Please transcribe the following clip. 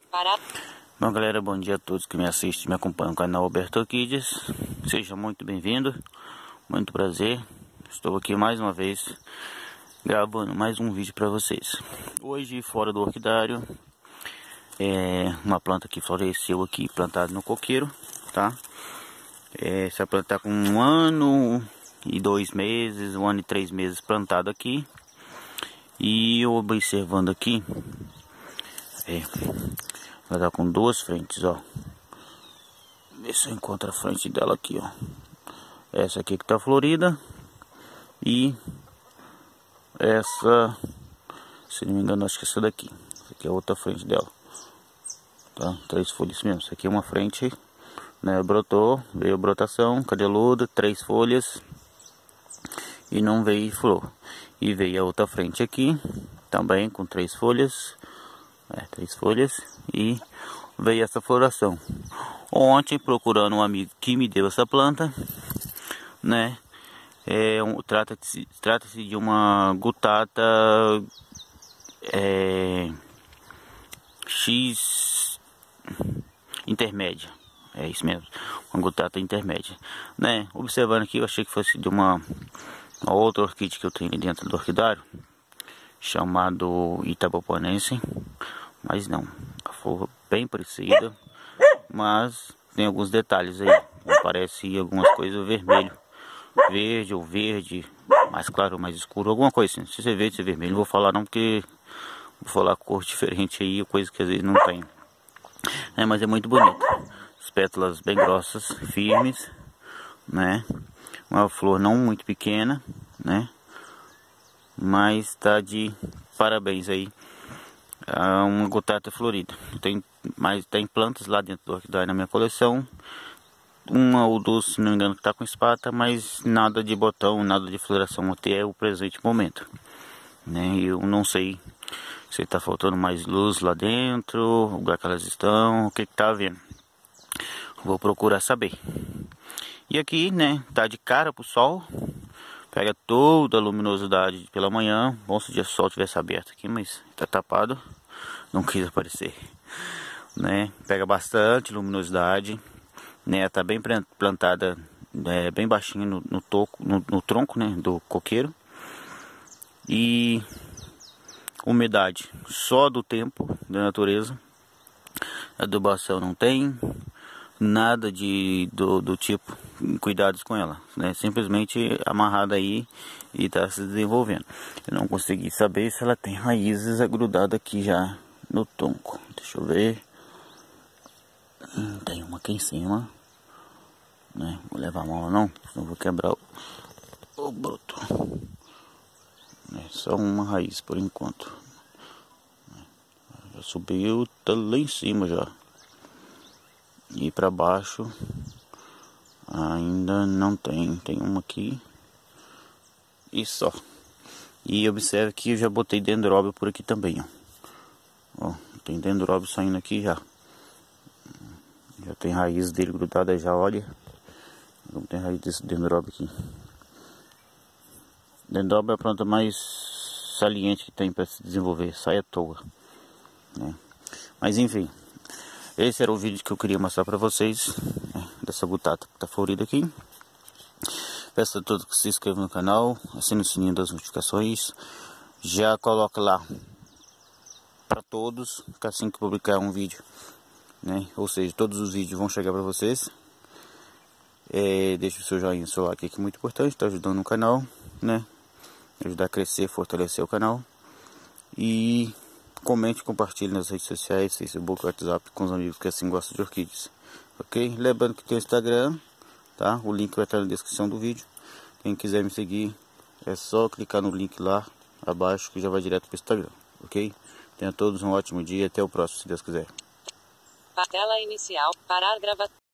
Bom, galera, bom dia a todos que me assistem e me acompanham no canal Alberto Orquídeas. Seja muito bem-vindo, muito prazer. Estou aqui mais uma vez gravando mais um vídeo para vocês. Hoje, fora do orquidário, uma planta que floresceu aqui, plantada no coqueiro, tá? Essa planta está com 1 ano e 2 meses, 1 ano e 3 meses plantada aqui. E eu observando aqui, ela tá com 2 frentes, ó. Vê se eu encontro a frente dela aqui, ó. Essa aqui que tá florida. E essa, se não me engano, acho que essa daqui. Essa aqui é a outra frente dela. Tá? 3 folhas mesmo. Essa aqui é uma frente, né? Brotou, veio brotação, cabeluda, 3 folhas. E não veio flor. E veio a outra frente aqui, também com 3 folhas. 3 folhas. E veio essa floração. Ontem, procurando um amigo que me deu essa planta, né? Trata-se de uma gutata X intermédia. É isso mesmo, uma gutata intermédia, né? Observando aqui, eu achei que fosse de uma outra orquídea que eu tenho ali dentro do orquidário, chamado Itabapoanense, mas não, a flor bem parecida, mas tem alguns detalhes aí, parece algumas coisas vermelho, verde ou verde, mais claro ou mais escuro, alguma coisa assim. Se você verde, se é vermelho, não vou falar não, porque vou falar cor diferente aí, coisa que às vezes não tem, mas é muito bonito. As pétalas bem grossas, firmes, né? Uma flor não muito pequena, né? Mas tá de parabéns aí. Uma gutata florida. Tem plantas lá dentro do orquidário na minha coleção. Uma ou duas, se não me engano, que tá com espata, mas nada de botão, nada de floração até o presente momento, né? Eu não sei se tá faltando mais luz lá dentro, o lugar que elas estão, o que tá havendo. Vou procurar saber. E aqui, né, tá de cara pro sol. Pega toda a luminosidade pela manhã. Bom se o dia sol tivesse aberto aqui, mas tá tapado. Não quis aparecer, né? Pega bastante luminosidade, né? Tá bem plantada, bem baixinho no tronco, né, do coqueiro. E umidade só do tempo, da natureza. Adubação não tem. Nada do tipo cuidados com ela, né? Simplesmente amarrada aí e está se desenvolvendo. Eu não consegui saber se ela tem raízes agrudadas aqui já no tronco. Deixa eu ver. Tem uma aqui em cima, né? Vou levar a mão não, senão vou quebrar o broto. Só uma raiz por enquanto. Já subiu, tá lá em cima já. E para baixo ainda não tem uma aqui e só. E observe que eu já botei dendróbio por aqui também, ó. Tem dendróbio saindo aqui já tem raiz dele grudada já, olha. Não tem raiz desse dendróbio aqui. Dendróbio é a planta mais saliente que tem para se desenvolver, sai à toa, né? Mas enfim, esse era o vídeo que eu queria mostrar para vocês, dessa gutata que está florida aqui. Peço a todos que se inscrevam no canal, assinem o sininho das notificações. Já coloca lá para todos, que assim que publicar um vídeo, né? Ou seja, todos os vídeos vão chegar para vocês. Deixe o seu joinha, o seu like, que é muito importante, está ajudando o canal, né? Ajudar a crescer, fortalecer o canal. E comente, compartilhe nas redes sociais, Facebook, WhatsApp, com os amigos que assim gostam de orquídeas, ok? Lembrando que tem o Instagram, tá? O link vai estar na descrição do vídeo. Quem quiser me seguir, é só clicar no link lá abaixo que já vai direto para o Instagram, ok? Tenham todos um ótimo dia, até o próximo, se Deus quiser. Tela inicial, parar gravação.